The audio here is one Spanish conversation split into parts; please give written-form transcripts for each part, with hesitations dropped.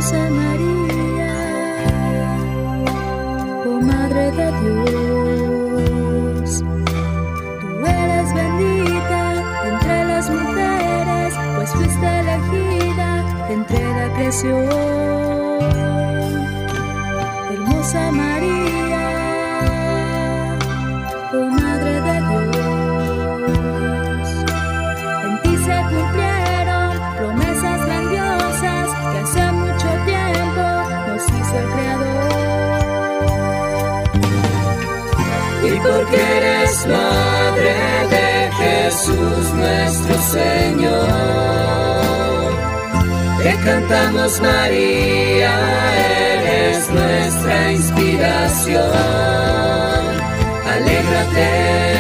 Hermosa María, oh Madre de Dios, tú eres bendita entre las mujeres, pues fuiste elegida entre la creación. Hermosa María, oh Madre de Dios, en ti se cumplieron promesas grandiosas que hace mucho tiempo nos hizo el Creador. Y porque eres Madre de Jesús nuestro Señor, te cantamos María, eres nuestra inspiración. Alégrate,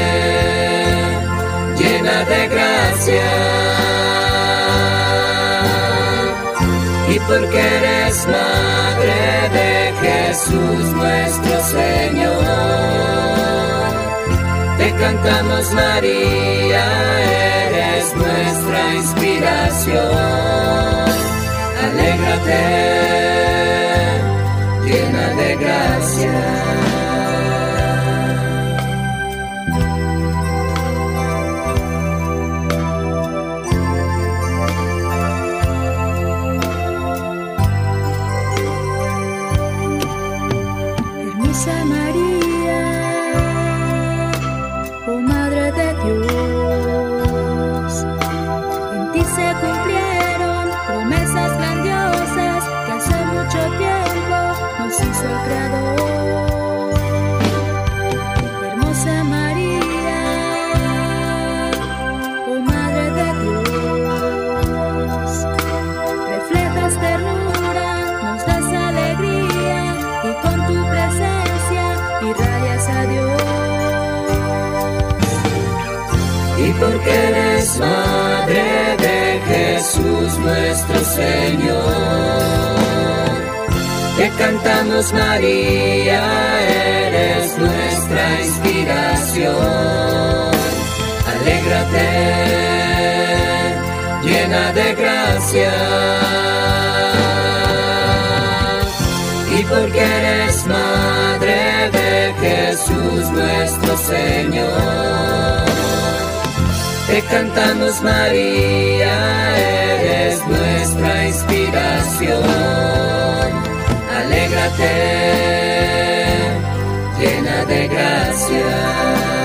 llena de gracia, y porque eres Madre de Jesús nuestro Señor, te cantamos María, eres nuestra inspiración. Alégrate, llena de gracia. Hermosa María, oh Madre de Dios, en ti se cumplieron promesas grandiosas que hace mucho tiempo nos hizo el Creador. Hermosa María, oh Madre de Dios, reflejas ternura, nos das alegría y con tu presencia irradias a Dios. Y porque eres Madre de Jesús nuestro Señor, te cantamos María, eres nuestra inspiración. Alégrate, llena de gracia, y porque eres Madre de Jesús nuestro Señor, te cantamos María, eres nuestra inspiración. Alégrate, llena de gracia.